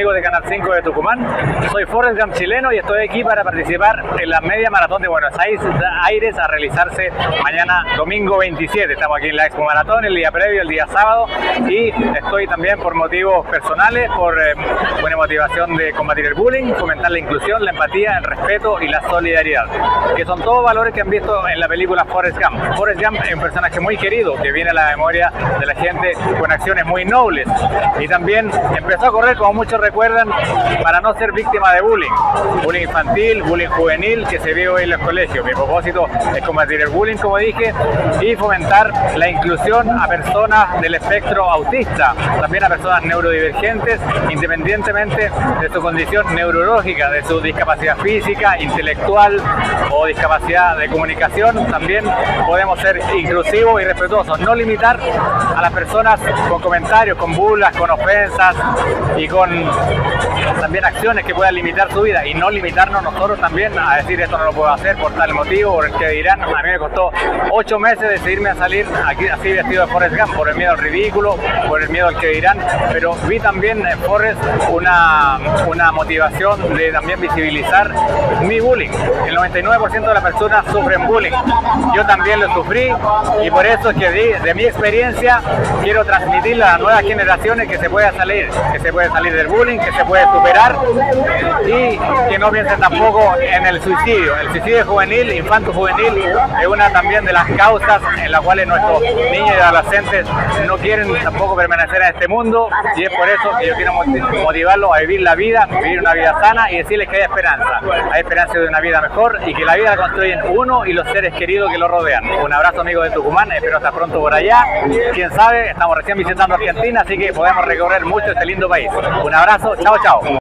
amigos de Canal 5 de Tucumán. Soy Forrest Gump chileno y estoy aquí para participar en la media maratón de Buenos Aires a realizarse mañana domingo 27. Estamos aquí en la Expo Maratón, el día previo, el día sábado, y estoy también por motivos personales, por buena motivación de combatir el bullying, fomentar la inclusión, la empatía, el respeto y la solidaridad, que son todos valores que han visto en la película Forrest Gump. Forrest Gump es un personaje muy querido que viene a la memoria de la gente con acciones muy nobles, y también empezó a correr, como muchos recuerdan, para no ser víctima de bullying infantil, bullying juvenil que se vio en los colegios. Mi propósito es combatir el bullying, como dije, y fomentar la inclusión a personas del espectro autista, también a personas neurodivergentes, independientemente de su condición neurológica, de su discapacidad física, intelectual o discapacidad de comunicación. También podemos ser inclusivos y respetuosos, no limitar a las personas con comentarios, con burlas, con ofensas y con también acciones que puedan limitar su vida, y no limitarnos nosotros también a decir esto no lo puedo hacer por tal motivo, por el que dirán. A mí me costó 8 meses decidirme a salir aquí así vestido de Forrest Gump, por el miedo al ridículo, por el miedo al que dirán, pero vi también en Forrest una motivación de también visibilizar mi bullying. El 99% de las personas sufren bullying, yo también lo sufrí, y por eso es que de mi experiencia quiero transmitirle a las nuevas generaciones que se puede salir del bullying, que se puede superar, y que no piensen tampoco en el suicidio. El suicidio juvenil, infanto-juvenil, es una también de las causas en las cuales nuestros niños y adolescentes no quieren tampoco permanecer en este mundo, y es por eso que yo quiero motivarlos a vivir la vida, vivir una vida sana, y decirles que hay esperanza de una vida mejor, y que la vida la construyen uno y los seres queridos que lo rodean. Un abrazo, amigos de Tucumán, espero estar pronto por allá. Quién sabe, estamos recién visitando Argentina, así que podemos recorrer mucho este lindo país. Un abrazo, chao chao.